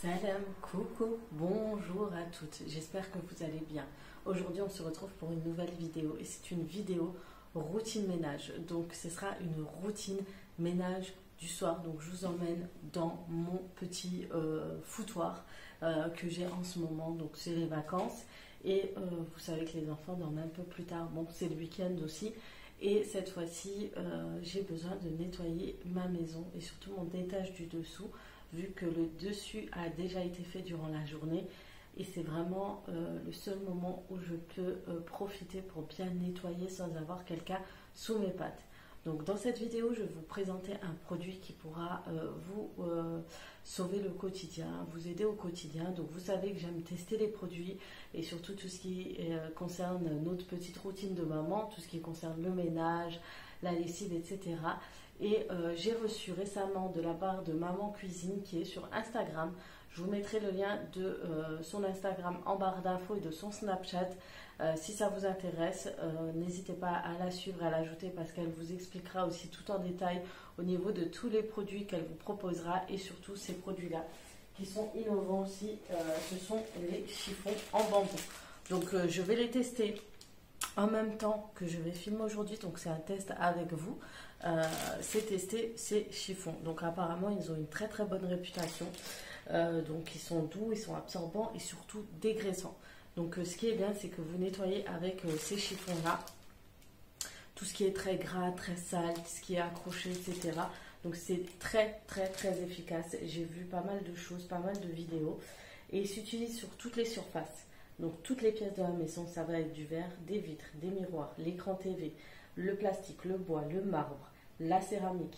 Salam, coucou, bonjour à toutes, j'espère que vous allez bien. Aujourd'hui on se retrouve pour une nouvelle vidéo et c'est une vidéo routine ménage. Donc ce sera une routine ménage du soir. Donc je vous emmène dans mon petit foutoir que j'ai en ce moment. Donc c'est les vacances et vous savez que les enfants dorment un peu plus tard. Bon, c'est le week-end aussi. Et cette fois-ci, j'ai besoin de nettoyer ma maison et surtout mon étage du dessous, vu que le dessus a déjà été fait durant la journée. Et c'est vraiment le seul moment où je peux profiter pour bien nettoyer sans avoir quelqu'un sous mes pattes. Donc dans cette vidéo, je vais vous présenter un produit qui pourra vous sauver le quotidien, vous aider au quotidien. Donc vous savez que j'aime tester les produits et surtout tout ce qui concerne notre petite routine de maman, tout ce qui concerne le ménage, la lessive, etc. Et j'ai reçu récemment de la part de Maman Cuisine qui est sur Instagram. Je vous mettrai le lien de son Instagram en barre d'infos et de son Snapchat. Si ça vous intéresse, n'hésitez pas à la suivre, à l'ajouter parce qu'elle vous expliquera aussi tout en détail au niveau de tous les produits qu'elle vous proposera et surtout ces produits-là qui sont innovants aussi. Ce sont les chiffons en bambou. Donc je vais les tester en même temps que je vais filmer aujourd'hui. Donc c'est un test avec vous. C'est tester ces chiffons. Donc apparemment ils ont une très très bonne réputation. Donc ils sont doux, ils sont absorbants et surtout dégraissants. Donc ce qui est bien, c'est que vous nettoyez avec ces chiffons-là tout ce qui est très gras, très sale, ce qui est accroché, etc. Donc c'est très très très efficace. J'ai vu pas mal de choses, pas mal de vidéos. Et il s'utilise sur toutes les surfaces. Donc toutes les pièces de la maison, ça va être du verre, des vitres, des miroirs, l'écran TV, le plastique, le bois, le marbre, la céramique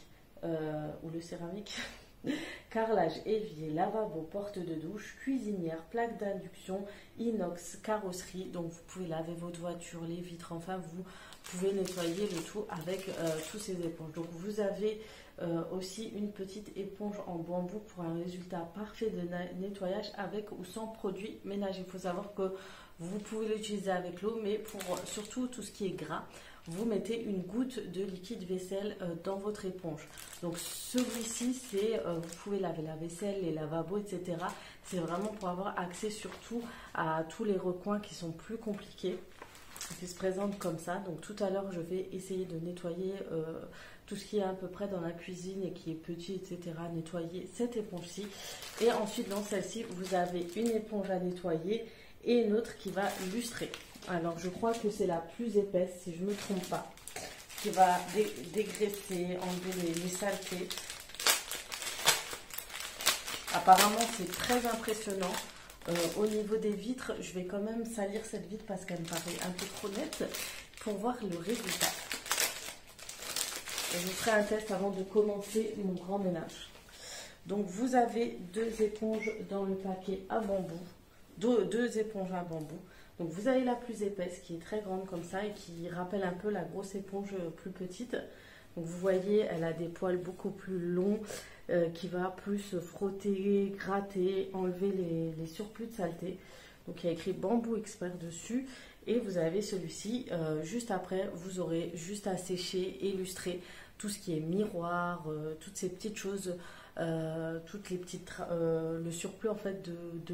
ou le céramique. Carrelage, évier, lavabo, porte de douche, cuisinière, plaque d'induction, inox, carrosserie. Donc vous pouvez laver votre voiture, les vitres, enfin vous pouvez nettoyer le tout avec tous ces éponges. Donc vous avez aussi une petite éponge en bambou pour un résultat parfait de nettoyage avec ou sans produits ménagers. Il faut savoir que vous pouvez l'utiliser avec l'eau, mais pour surtout tout ce qui est gras, vous mettez une goutte de liquide vaisselle dans votre éponge. Donc celui-ci, c'est vous pouvez laver la vaisselle, les lavabos, etc. C'est vraiment pour avoir accès surtout à tous les recoins qui sont plus compliqués, qui se présentent comme ça. Donc tout à l'heure, je vais essayer de nettoyer tout ce qui est à peu près dans la cuisine et qui est petit, etc. Nettoyer cette éponge-ci. Et ensuite, dans celle-ci, vous avez une éponge à nettoyer et une autre qui va lustrer. Alors, je crois que c'est la plus épaisse, si je ne me trompe pas, qui va dégraisser, enlever les saletés. Apparemment, c'est très impressionnant. Au niveau des vitres, je vais quand même salir cette vitre parce qu'elle me paraît un peu trop nette pour voir le résultat. Et je ferai un test avant de commencer mon grand ménage. Donc, vous avez deux éponges dans le paquet à bambou. Deux éponges à bambou. Donc vous avez la plus épaisse qui est très grande comme ça et qui rappelle un peu la grosse éponge plus petite. Donc vous voyez, elle a des poils beaucoup plus longs qui va plus frotter, gratter, enlever les surplus de saleté. Donc il y a écrit bambou expert dessus. Et vous avez celui-ci, juste après, vous aurez juste à sécher et lustrer tout ce qui est miroir, toutes ces petites choses, toutes les petites, le surplus en fait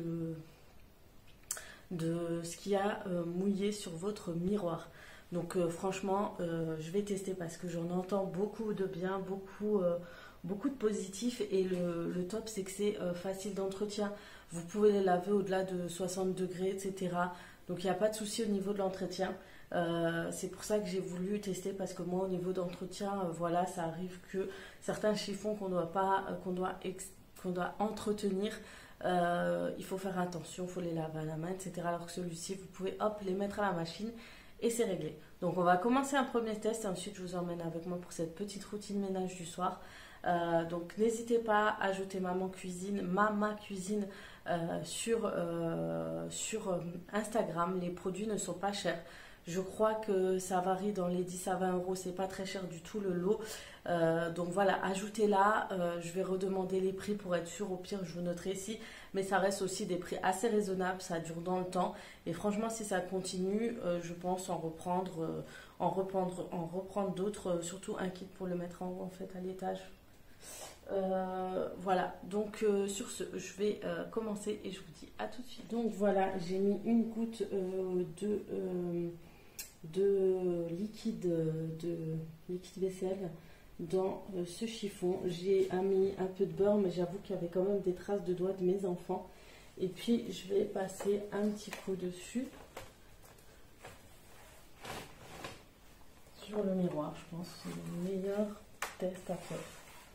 de ce qui a mouillé sur votre miroir. Donc franchement, je vais tester parce que j'en entends beaucoup de bien, beaucoup de positifs. Et le top, c'est que c'est facile d'entretien. Vous pouvez les laver au-delà de 60 degrés, etc. Donc il n'y a pas de souci au niveau de l'entretien. C'est pour ça que j'ai voulu tester parce que moi, au niveau d'entretien, voilà, ça arrive que certains chiffons qu'on doit entretenir, il faut faire attention, il faut les laver à la main, etc. Alors que celui-ci, vous pouvez hop, les mettre à la machine et c'est réglé. Donc on va commencer un premier test et ensuite je vous emmène avec moi pour cette petite routine ménage du soir. Donc n'hésitez pas à ajouter Maman Cuisine sur Instagram. Les produits ne sont pas chers. Je crois que ça varie dans les 10 à 20 euros, c'est pas très cher du tout le lot. Donc voilà, ajoutez-la. Je vais redemander les prix pour être sûr. Au pire, je vous noterai ici. Mais ça reste aussi des prix assez raisonnables, ça dure dans le temps. Et franchement, si ça continue, je pense en reprendre d'autres, surtout un kit pour le mettre en haut en fait à l'étage. Voilà, donc sur ce, je vais commencer et je vous dis à tout de suite. Donc voilà, j'ai mis une goutte de liquide vaisselle dans ce chiffon. J'ai mis un peu de beurre, mais j'avoue qu'il y avait quand même des traces de doigts de mes enfants. Et puis je vais passer un petit coup dessus sur le miroir. Je pense que c'est le meilleur test à faire.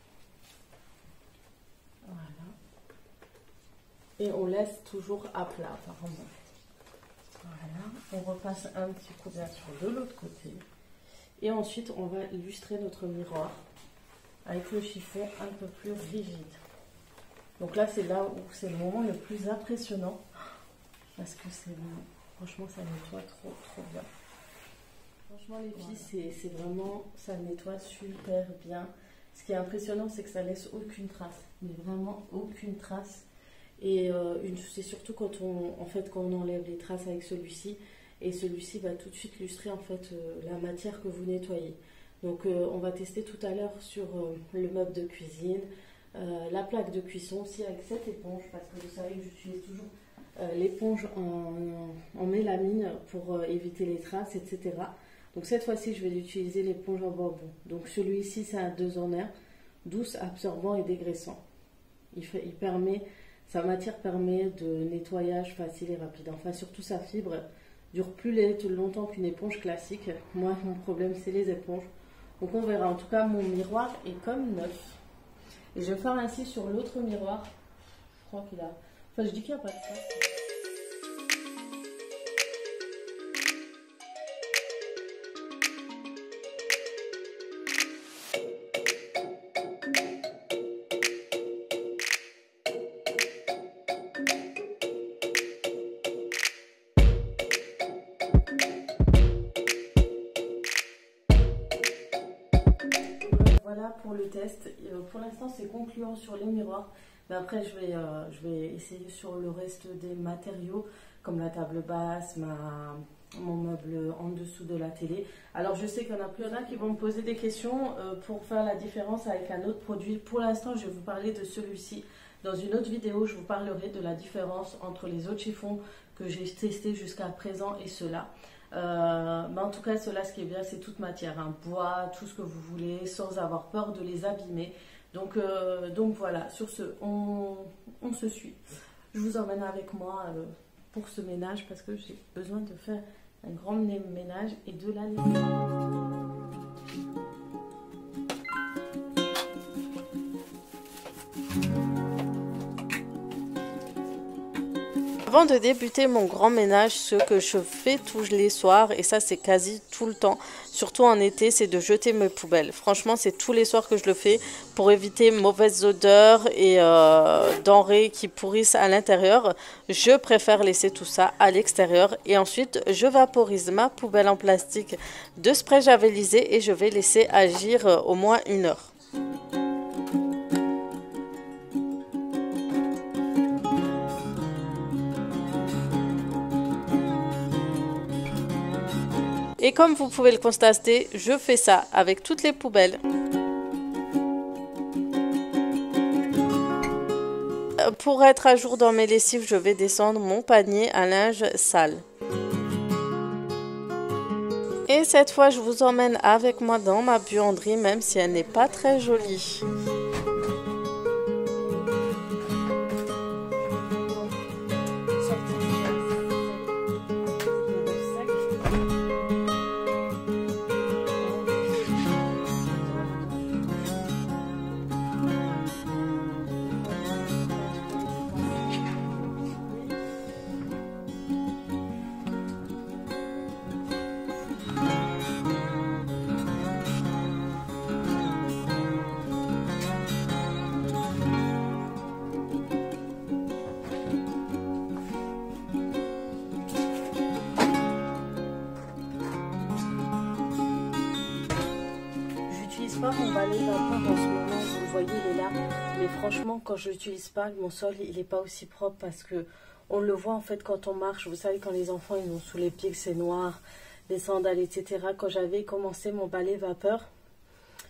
Voilà. Et on laisse toujours à plat, apparemment. Voilà. On repasse un petit coup bien sûr de l'autre côté. Et ensuite, on va illustrer notre miroir avec le chiffon un peu plus rigide. Donc là, c'est là où c'est le moment le plus impressionnant. Parce que franchement, ça nettoie trop bien. Franchement, les filles, c'est vraiment, ça nettoie super bien. Ce qui est impressionnant, c'est que ça laisse aucune trace. Mais vraiment aucune trace. Et c'est surtout quand on enlève les traces avec celui-ci. Et celui-ci va tout de suite lustrer en fait la matière que vous nettoyez. Donc on va tester tout à l'heure sur le meuble de cuisine, la plaque de cuisson aussi avec cette éponge, parce que vous savez que j'utilise toujours l'éponge en mélamine pour éviter les traces, etc. Donc cette fois-ci je vais utiliser l'éponge en bambou. Donc celui-ci c'est un 2 en 1, douce, absorbant et dégraissant. Sa matière permet de nettoyage facile et rapide. Enfin surtout sa fibre dure plus longtemps qu'une éponge classique. Moi, mon problème, c'est les éponges. Donc, on verra. En tout cas, mon miroir est comme neuf. Et je vais faire ainsi sur l'autre miroir. Je crois qu'il a... Enfin, je dis qu'il n'y a pas de trace. Voilà pour le test. Pour l'instant, c'est concluant sur les miroirs. Mais après, je vais essayer sur le reste des matériaux, comme la table basse, mon meuble en dessous de la télé. Alors, je sais qu'il y en a plus qui vont me poser des questions pour faire la différence avec un autre produit. Pour l'instant, je vais vous parler de celui-ci. Dans une autre vidéo, je vous parlerai de la différence entre les autres chiffons que j'ai testés jusqu'à présent et ceux-là. Mais en tout cas, cela, ce qui est bien, c'est toute matière, hein, bois, tout ce que vous voulez, sans avoir peur de les abîmer. Donc voilà, sur ce, on se suit. Je vous emmène avec moi pour ce ménage parce que j'ai besoin de faire un grand ménage et de la nettoyer. Avant de débuter mon grand ménage, ce que je fais tous les soirs, et ça c'est quasi tout le temps, surtout en été, c'est de jeter mes poubelles. Franchement, c'est tous les soirs que je le fais pour éviter mauvaises odeurs et denrées qui pourrissent à l'intérieur. Je préfère laisser tout ça à l'extérieur et ensuite je vaporise ma poubelle en plastique de spray javelisé et je vais laisser agir au moins 1 heure. Et comme vous pouvez le constater, je fais ça avec toutes les poubelles. Pour être à jour dans mes lessives, je vais descendre mon panier à linge sale. Et cette fois, je vous emmène avec moi dans ma buanderie, même si elle n'est pas très jolie. Pas mon balai vapeur en ce moment, vous le voyez, il est là, mais franchement quand je l'utilise pas, mon sol il n'est pas aussi propre parce que on le voit en fait quand on marche. Vous savez, quand les enfants ils ont sous les pieds que c'est noir, les sandales, etc. Quand j'avais commencé mon balai vapeur,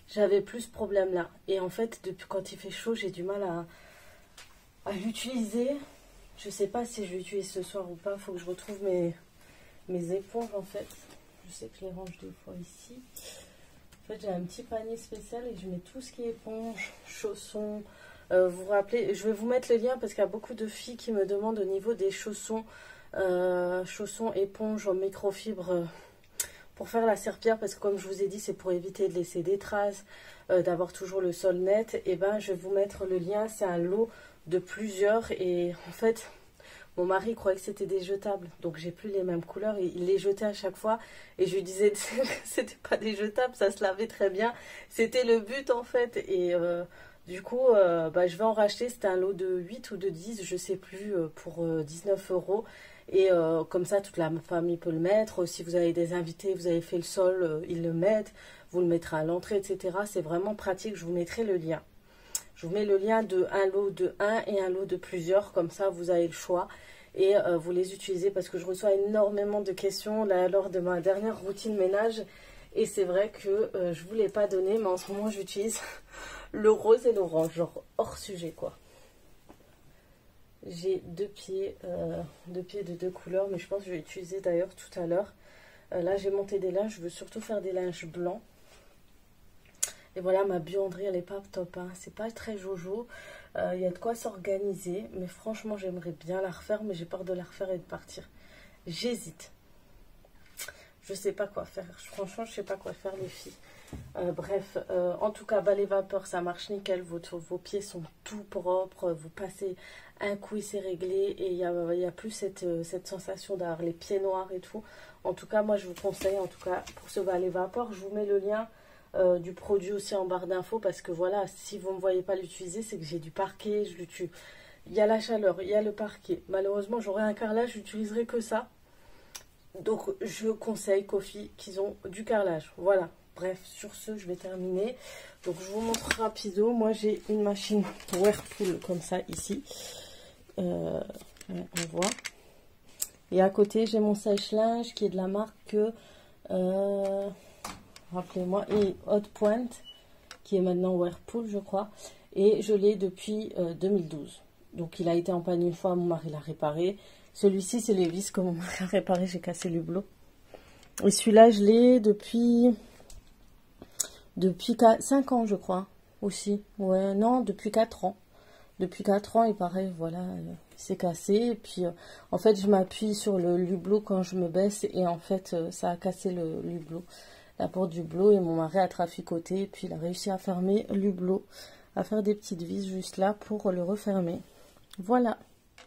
j'avais plus ce problème là. Et en fait, depuis quand il fait chaud, j'ai du mal à l'utiliser. Je sais pas si je l'utilise ce soir ou pas. Il faut que je retrouve mes éponges en fait. Je sais que je les range des fois ici. En fait, j'ai un petit panier spécial et je mets tout ce qui est éponge, chaussons. Vous vous rappelez, je vais vous mettre le lien parce qu'il y a beaucoup de filles qui me demandent au niveau des chaussons, chaussons éponges en microfibre pour faire la serpillière, parce que comme je vous ai dit, c'est pour éviter de laisser des traces, d'avoir toujours le sol net. Et ben, je vais vous mettre le lien. C'est un lot de plusieurs et en fait, mon mari croyait que c'était des jetables, donc j'ai plus les mêmes couleurs et il les jetait à chaque fois. Et je lui disais que c'était pas des jetables, ça se lavait très bien. C'était le but en fait. Et du coup, je vais en racheter. C'était un lot de 8 ou de 10, je sais plus, pour 19 €. Et comme ça, toute la famille peut le mettre. Si vous avez des invités, vous avez fait le sol, ils le mettent. Vous le mettrez à l'entrée, etc. C'est vraiment pratique. Je vous mettrai le lien. Je vous mets le lien de un lot de 1 et un lot de plusieurs. Comme ça, vous avez le choix. Et vous les utilisez parce que je reçois énormément de questions là, lors de ma dernière routine ménage. Et c'est vrai que je ne vous l'ai pas donné, mais en ce moment, j'utilise le rose et l'orange. Genre hors sujet, quoi. J'ai deux pieds de deux couleurs, mais je pense que je vais utiliser d'ailleurs tout à l'heure. Là, j'ai monté des linges. Je veux surtout faire des linges blancs. Et voilà, ma buanderie, elle n'est pas top, hein. C'est pas très jojo. Il y a de quoi s'organiser. Mais franchement, j'aimerais bien la refaire. Mais j'ai peur de la refaire et de partir. J'hésite. Je sais pas quoi faire. Franchement, je sais pas quoi faire, les filles. Bref, en tout cas, balai vapeur, ça marche nickel. Vos pieds sont tout propres. Vous passez un coup et c'est réglé. Et il y a plus cette sensation d'avoir les pieds noirs et tout. En tout cas, moi, je vous conseille, en tout cas, pour ce balai vapeur, je vous mets le lien du produit aussi en barre d'infos, parce que voilà, si vous ne me voyez pas l'utiliser, c'est que j'ai du parquet, je l'utilise. Il y a la chaleur, il y a le parquet. Malheureusement, j'aurai un carrelage, j'utiliserai que ça. Donc, je conseille Kofi qu'ils ont du carrelage. Voilà. Bref, sur ce, je vais terminer. Donc, je vous montre rapido. Moi, j'ai une machine Whirlpool comme ça ici. On voit. Et à côté, j'ai mon sèche-linge qui est de la marque rappelez-moi, et Hot Point, qui est maintenant Whirlpool, je crois. Et je l'ai depuis 2012. Donc, il a été en panne une fois, mon mari l'a réparé. Celui-ci, c'est les vis que mon mari a réparé, j'ai cassé le hublot. Et celui-là, je l'ai depuis 5 ans, je crois, aussi. Ouais, non, depuis 4 ans. Depuis 4 ans, et pareil, voilà, il s'est cassé. Et puis, en fait, je m'appuie sur le hublot quand je me baisse. Et en fait, ça a cassé le hublot. La porte du hublot, et mon mari a traficoté, et puis il a réussi à fermer l'hublot, à faire des petites vis juste là pour le refermer. Voilà.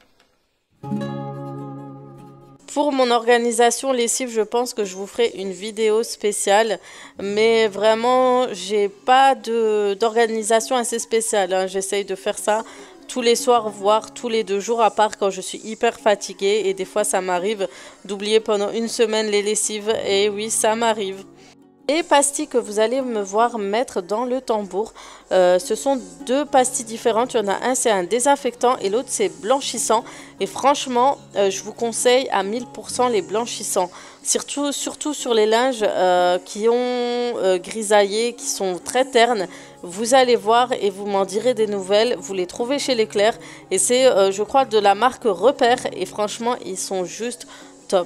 Pour mon organisation lessive, je pense que je vous ferai une vidéo spéciale, mais vraiment, j'ai pas d'organisation assez spéciale, hein. J'essaye de faire ça tous les soirs, voire tous les 2 jours, à part quand je suis hyper fatiguée, et des fois ça m'arrive d'oublier pendant une semaine les lessives, et oui, ça m'arrive. Les pastilles que vous allez me voir mettre dans le tambour, ce sont 2 pastilles différentes. Il y en a un, c'est un désinfectant, et l'autre, c'est blanchissant. Et franchement, je vous conseille à 1000% les blanchissants. Surtout sur les linges qui ont grisaillé, qui sont très ternes. Vous allez voir et vous m'en direz des nouvelles. Vous les trouvez chez Leclerc. Et c'est, je crois, de la marque Repère. Et franchement, ils sont juste top.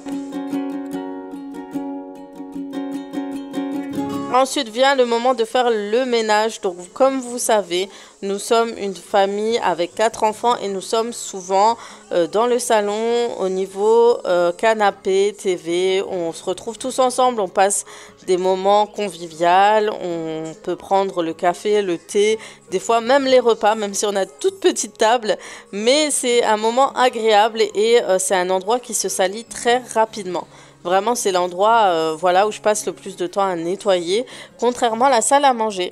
Ensuite vient le moment de faire le ménage. Donc comme vous savez, nous sommes une famille avec 4 enfants et nous sommes souvent dans le salon au niveau canapé, TV. On se retrouve tous ensemble, on passe des moments conviviaux, on peut prendre le café, le thé, des fois même les repas, même si on a toute petite table. Mais c'est un moment agréable et c'est un endroit qui se salit très rapidement. Vraiment, c'est l'endroit voilà, où je passe le plus de temps à nettoyer, contrairement à la salle à manger.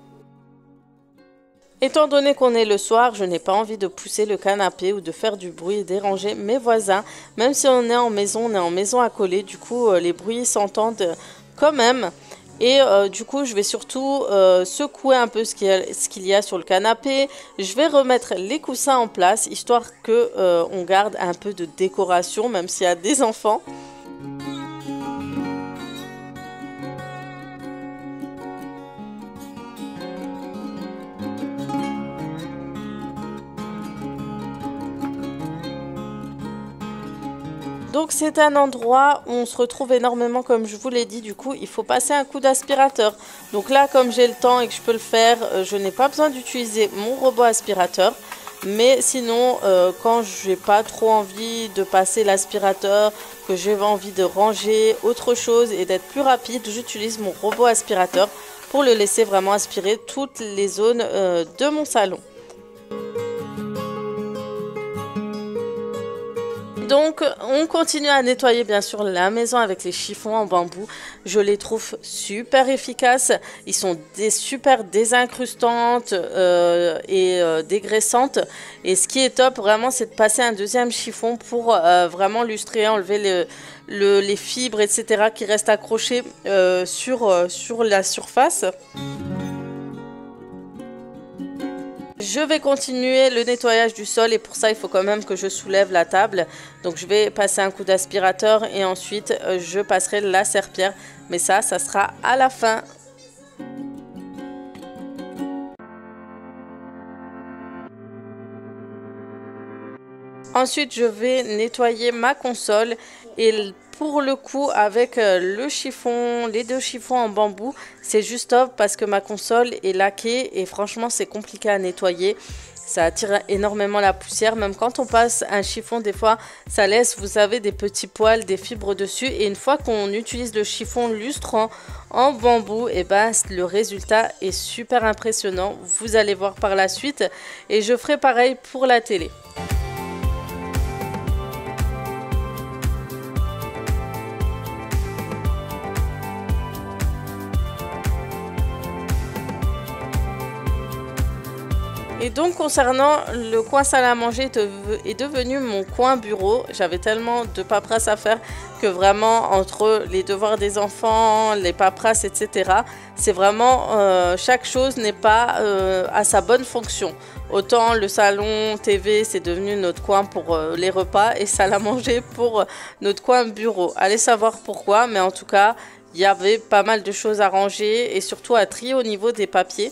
Étant donné qu'on est le soir, je n'ai pas envie de pousser le canapé ou de faire du bruit et déranger mes voisins. Même si on est en maison accolée, du coup, les bruits s'entendent quand même. Et du coup, je vais surtout secouer un peu ce qu'il y a sur le canapé. Je vais remettre les coussins en place, histoire qu'on garde un peu de décoration, même s'il y a des enfants. Donc c'est un endroit où on se retrouve énormément, comme je vous l'ai dit. Du coup, il faut passer un coup d'aspirateur. Donc là, comme j'ai le temps et que je peux le faire, je n'ai pas besoin d'utiliser mon robot aspirateur. Mais sinon, quand je n'ai pas trop envie de passer l'aspirateur, que j'ai envie de ranger autre chose et d'être plus rapide, j'utilise mon robot aspirateur pour le laisser vraiment aspirer toutes les zones de mon salon. Donc, on continue à nettoyer bien sûr la maison avec les chiffons en bambou. Je les trouve super efficaces. Ils sont super désincrustantes et dégraissantes. Et ce qui est top vraiment, c'est de passer un deuxième chiffon pour vraiment lustrer, enlever les fibres, etc. qui restent accrochées sur la surface. Je vais continuer le nettoyage du sol et pour ça il faut quand même que je soulève la table. Donc je vais passer un coup d'aspirateur et ensuite je passerai la serpillière. Mais ça sera à la fin. Ensuite je vais nettoyer ma console et pour le coup avec le chiffon, les deux chiffons en bambou, c'est juste top parce que ma console est laquée et franchement c'est compliqué à nettoyer. Ça attire énormément la poussière, même quand on passe un chiffon, des fois ça laisse, vous savez, des petits poils, des fibres dessus. Et une fois qu'on utilise le chiffon lustrant en bambou, et ben le résultat est super impressionnant. Vous allez voir par la suite et je ferai pareil pour la télé. Et donc concernant le coin salle à manger est devenu mon coin bureau. J'avais tellement de paperasse à faire que vraiment entre les devoirs des enfants, les paperasses, etc. c'est vraiment chaque chose n'est pas à sa bonne fonction. Autant le salon TV c'est devenu notre coin pour les repas et salle à manger pour notre coin bureau. Allez savoir pourquoi, mais en tout cas il y avait pas mal de choses à ranger et surtout à trier au niveau des papiers.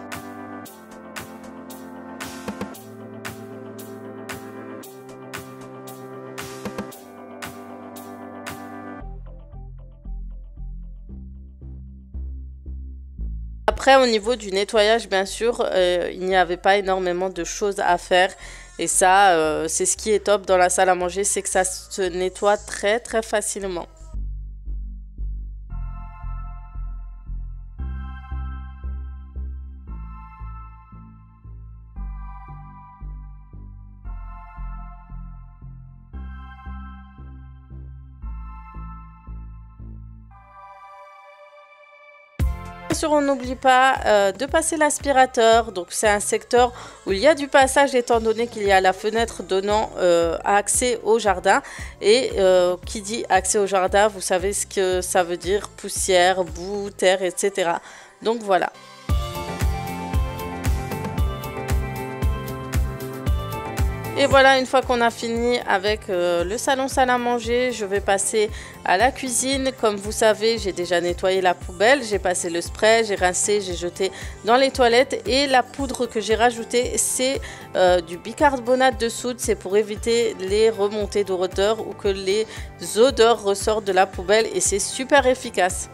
Après, au niveau du nettoyage, bien sûr, il n'y avait pas énormément de choses à faire. Et ça, c'est ce qui est top dans la salle à manger, c'est que ça se nettoie très très facilement. Bien sûr, on n'oublie pas de passer l'aspirateur. Donc c'est un secteur où il y a du passage étant donné qu'il y a la fenêtre donnant accès au jardin. Et qui dit accès au jardin, vous savez ce que ça veut dire, poussière, boue, terre, etc. Donc voilà. Et voilà, une fois qu'on a fini avec le salon salle à manger, je vais passer à la cuisine. Comme vous savez, j'ai déjà nettoyé la poubelle, j'ai passé le spray, j'ai rincé, j'ai jeté dans les toilettes. Et la poudre que j'ai rajoutée, c'est du bicarbonate de soude. C'est pour éviter les remontées d'odeur ou que les odeurs ressortent de la poubelle et c'est super efficace.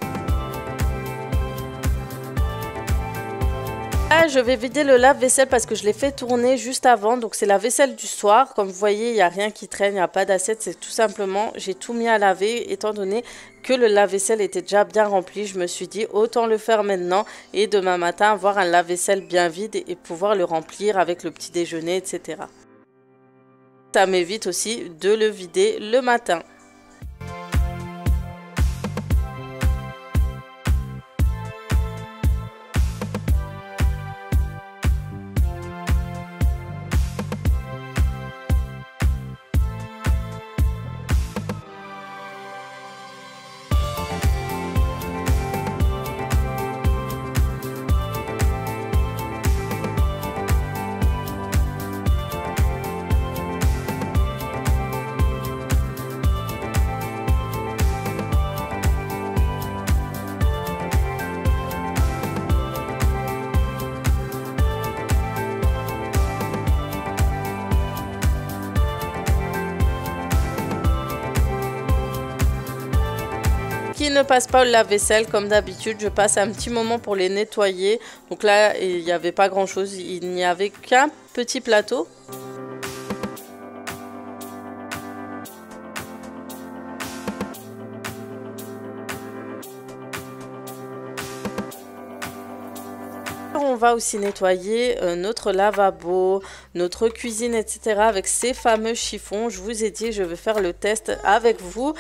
Je vais vider le lave-vaisselle parce que je l'ai fait tourner juste avant. Donc c'est la vaisselle du soir. Comme vous voyez, il n'y a rien qui traîne, il n'y a pas d'assiette. C'est tout simplement, j'ai tout mis à laver. Étant donné que le lave-vaisselle était déjà bien rempli, je me suis dit autant le faire maintenant. Et demain matin, avoir un lave-vaisselle bien vide et pouvoir le remplir avec le petit déjeuner, etc. Ça m'évite aussi de le vider le matin. qui ne passe pas au lave-vaisselle comme d'habitude, je passe un petit moment pour les nettoyer. Donc là, il n'y avait pas grand chose, il n'y avait qu'un petit plateau. On va aussi nettoyer notre lavabo, notre cuisine, etc. avec ces fameux chiffons. Je vous ai dit, je vais faire le test avec vous.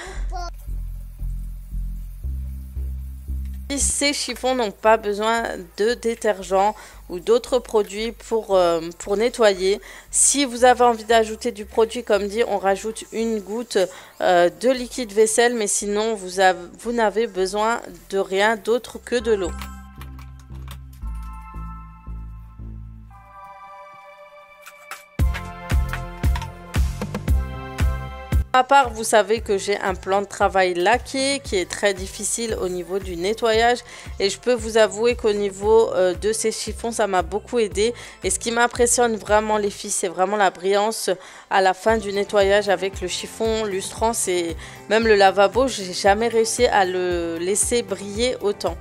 Ces chiffons n'ont pas besoin de détergent ou d'autres produits pour nettoyer. Si vous avez envie d'ajouter du produit, comme dit, on rajoute une goutte de liquide vaisselle, mais sinon vous n'avez besoin de rien d'autre que de l'eau. À part, vous savez que j'ai un plan de travail laqué qui est très difficile au niveau du nettoyage et je peux vous avouer qu'au niveau de ces chiffons, ça m'a beaucoup aidé. Et ce qui m'impressionne vraiment les filles, c'est vraiment la brillance à la fin du nettoyage avec le chiffon lustrant. C'est même le lavabo, j'ai jamais réussi à le laisser briller autant.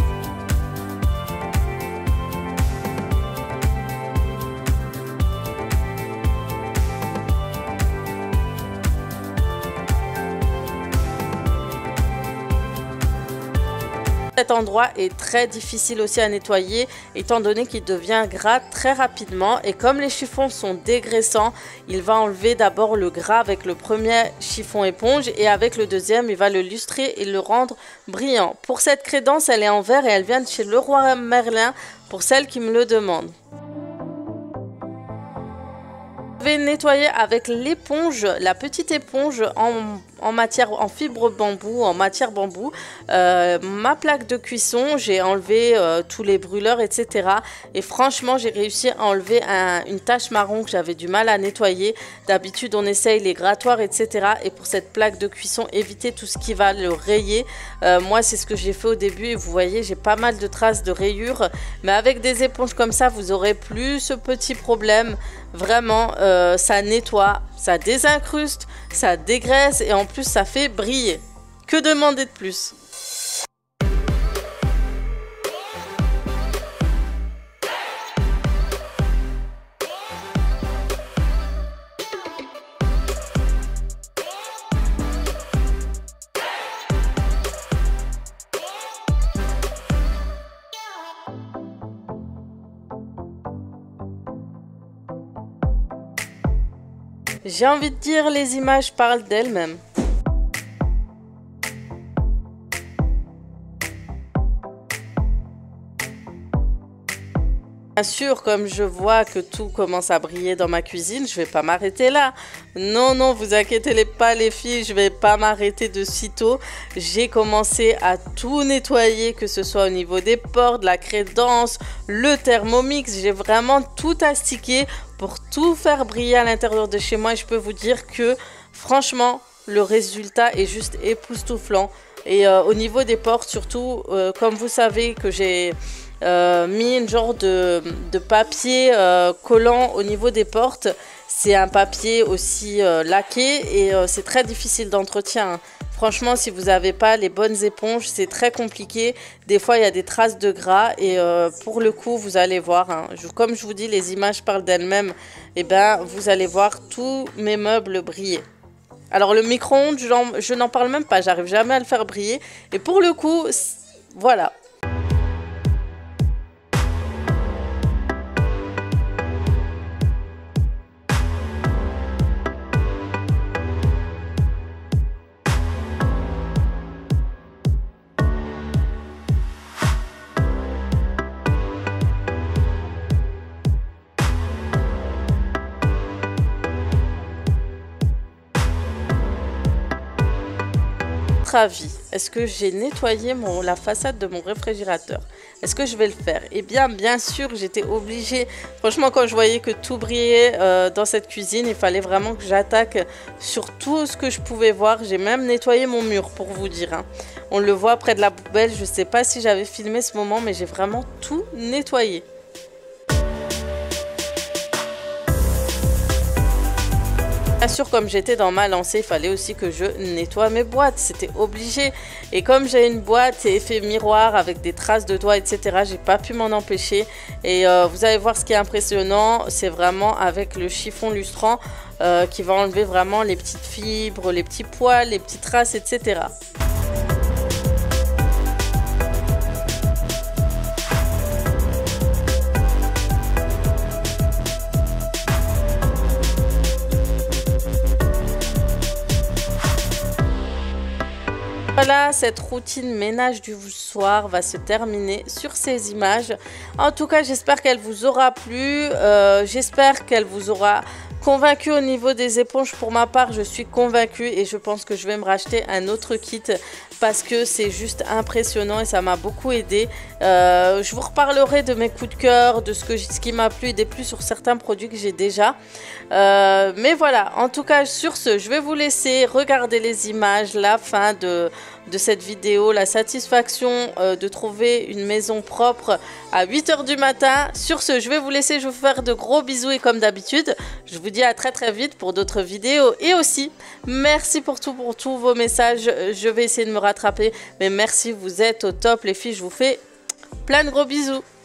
Cet endroit est très difficile aussi à nettoyer étant donné qu'il devient gras très rapidement et comme les chiffons sont dégraissants, il va enlever d'abord le gras avec le premier chiffon éponge et avec le deuxième il va le lustrer et le rendre brillant. Pour cette crédence, elle est en verre et elle vient de chez Leroy Merlin pour celles qui me le demandent. Je vais nettoyer avec l'éponge, la petite éponge en fibre bambou, en matière bambou, ma plaque de cuisson. J'ai enlevé tous les brûleurs, etc. Et franchement, j'ai réussi à enlever une tache marron que j'avais du mal à nettoyer. D'habitude, on essaye les grattoirs, etc. Et pour cette plaque de cuisson, éviter tout ce qui va le rayer. Moi, c'est ce que j'ai fait au début. Et vous voyez, j'ai pas mal de traces de rayures. Mais avec des éponges comme ça, vous aurez plus ce petit problème. Vraiment, ça nettoie, ça désincruste, ça dégraisse et en plus ça fait briller. Que demander de plus? J'ai envie de dire, les images parlent d'elles-mêmes. Bien sûr, comme je vois que tout commence à briller dans ma cuisine, je vais pas m'arrêter là. Non, non, vous inquiétez pas les filles, je vais pas m'arrêter de sitôt. J'ai commencé à tout nettoyer, que ce soit au niveau des portes, de la crédence, le Thermomix. J'ai vraiment tout astiqué pour tout faire briller à l'intérieur de chez moi. Et je peux vous dire que franchement, le résultat est juste époustouflant. Et au niveau des portes, surtout, comme vous savez que j'ai mis une genre de papier collant au niveau des portes. C'est un papier aussi laqué et c'est très difficile d'entretien. Franchement, si vous n'avez pas les bonnes éponges, c'est très compliqué. Des fois, il y a des traces de gras et pour le coup, vous allez voir, hein, comme je vous dis, les images parlent d'elles-mêmes. Et ben, vous allez voir tous mes meubles briller. Alors, le micro-ondes, je n'en parle même pas. J'arrive jamais à le faire briller. Et pour le coup, voilà. Avis, est-ce que j'ai nettoyé la façade de mon réfrigérateur? Est-ce que je vais le faire? Eh bien, bien sûr, j'étais obligée. Franchement, quand je voyais que tout brillait dans cette cuisine, il fallait vraiment que j'attaque sur tout ce que je pouvais voir. J'ai même nettoyé mon mur, pour vous dire. Hein. On le voit près de la poubelle. Je ne sais pas si j'avais filmé ce moment, mais j'ai vraiment tout nettoyé. Bien sûr, comme j'étais dans ma lancée, il fallait aussi que je nettoie mes boîtes, c'était obligé. Et comme j'ai une boîte et effet miroir avec des traces de doigts, etc., j'ai pas pu m'en empêcher. Et vous allez voir ce qui est impressionnant, c'est vraiment avec le chiffon lustrant qui va enlever vraiment les petites fibres, les petits poils, les petites traces, etc. Voilà, cette routine ménage du soir va se terminer sur ces images. En tout cas, j'espère qu'elle vous aura plu. J'espère qu'elle vous aura convaincu au niveau des éponges. Pour ma part, je suis convaincue et je pense que je vais me racheter un autre kit parce que c'est juste impressionnant et ça m'a beaucoup aidé. Je vous reparlerai de mes coups de cœur, de ce qui m'a plu et déplu sur certains produits que j'ai déjà. Mais voilà, en tout cas, sur ce, je vais vous laisser regarder les images, la fin de cette vidéo, la satisfaction de trouver une maison propre à 8 h du matin. Sur ce, je vais vous laisser, je vais vous faire de gros bisous et comme d'habitude, je vous dis à très très vite pour d'autres vidéos. Et aussi, merci pour tous vos messages, je vais essayer de me rattraper, mais merci, vous êtes au top les filles, je vous fais plein de gros bisous.